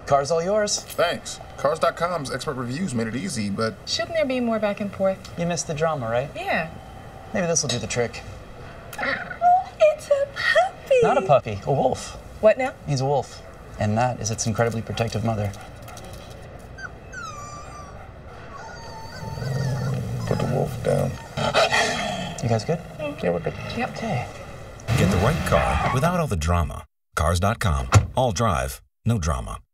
Car's all yours. Thanks. Cars.com's expert reviews made it easy, but... Shouldn't there be more back and forth? You missed the drama, right? Yeah. Maybe this will do the trick. Oh, it's a puppy. Not a puppy, a wolf. What now? He's a wolf. And that is its incredibly protective mother. Put the wolf down. You guys good? Yeah, we're good. Yep. Okay. Get the right car without all the drama. Cars.com. All drive, no drama.